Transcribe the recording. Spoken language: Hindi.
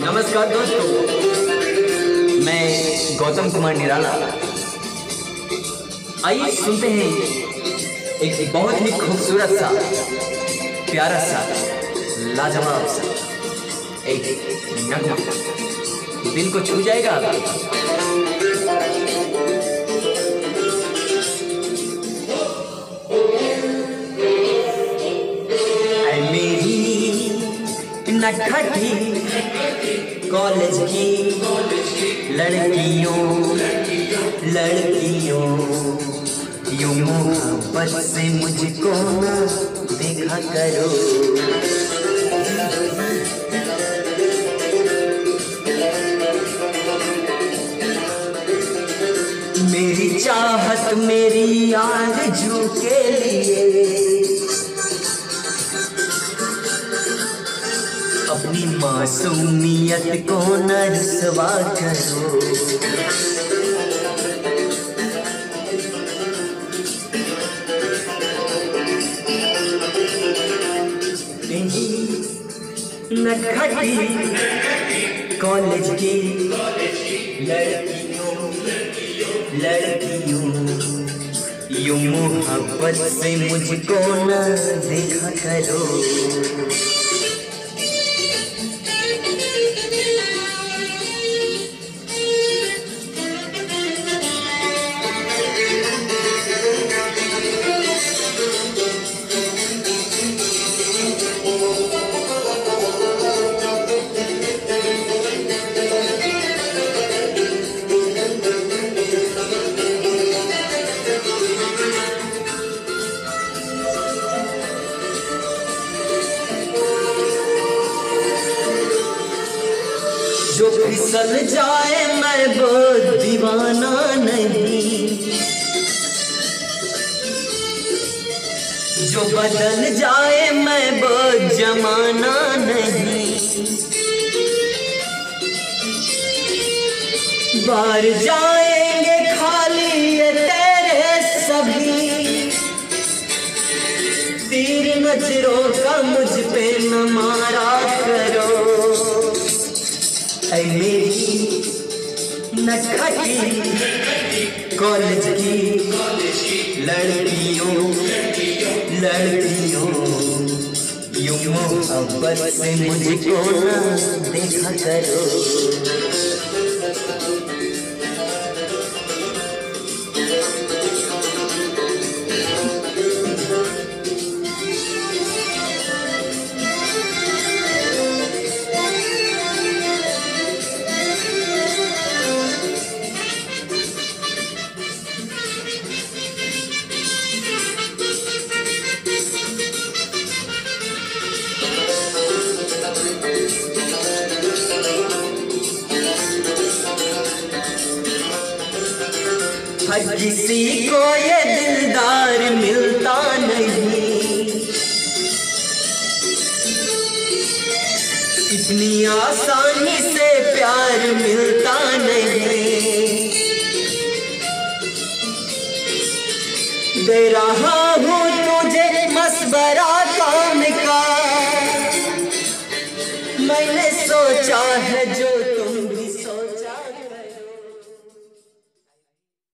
नमस्कार दोस्तों, मैं गौतम कुमार निराला। आइए सुनते हैं एक बहुत ही खूबसूरत सा, प्यारा सा, लाजवाब सा एक नगमा, दिल को छू जाएगा। नटखटी कॉलेज की लड़कियों यूं मोहब्बत से मुझको ना देखा करो। मेरी चाहत मेरी आरज़ू के लिए अपनी मासूमियत को न रुसवा करो। नटखटी कॉलेज की लड़कियों यूं मोहब्बत से मुझको न देखा करो। जो फिसल जाए मैं वो दीवाना नहीं, जो बदल जाए मैं वो जमाना नहीं। बार जाएंगे खाली ये तेरे सभी, तीर नजरों का मुझ पे न मारा करो। ऐ मेरी नटखटी कॉलेज की लड़कियों यूं मोहब्बत से मुझको ना देखा करो। हर किसी को ये दिलदार मिलता नहीं, इतनी आसानी से प्यार मिलता नहीं। दे रहा हूँ तुझे मशवरा